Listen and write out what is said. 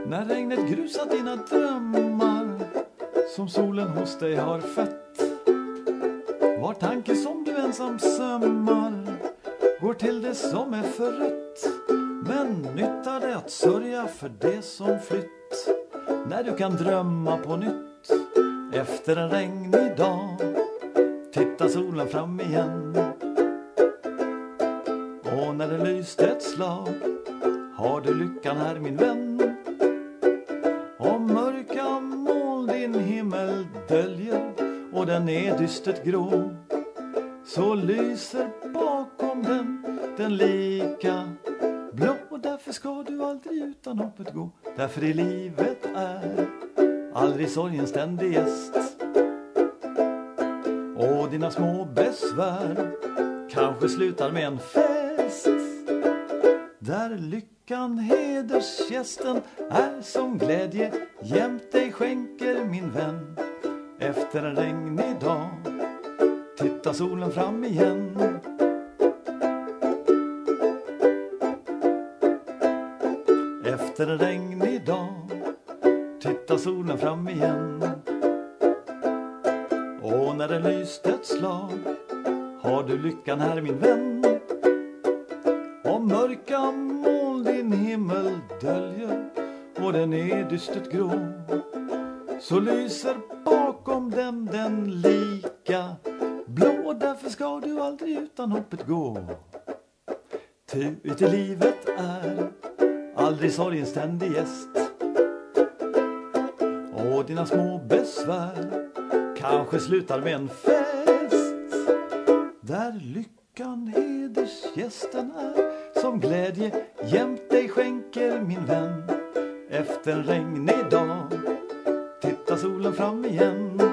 När regnet grusat dina drömmar som solen hos dig har fett. Var tanke som du ensam sömmar går till det som är förrätt. Men nyttar det att sörja för det som flytt, när du kan drömma på nytt. Efter en regnig dag tittar solen fram igen. Och när det lyst ett slag har du lyckan här min vän. Om mörka moln din himmel döljer och den är dystert grå, så lyser bakom den lika blå. Därför ska du aldrig utan hoppet gå. Därför i livet är aldrig sorgen ständig gäst. Och dina små besvär kanske slutar med en fest, där lyckan hedersgästen är som glädje jämt dig skänker min vän. Efter en regnig dag tittar solen fram igen. Efter en regnig dag tittar solen fram igen. Och när det lyst ett slag har du lyckan här min vän. Om mörka moln din himmel döljer och den är dystert grå, så lyser bakom den lika blå. Därför ska du aldrig utan hoppet gå. Ty ut i livet är aldrig sorgen ständig gäst. Och dina små besvär kanske slutar med en fest, där lyckan hedersgästen är som glädje jämt dig skänker min vän. Efter en regnig dag tittar solen fram igen.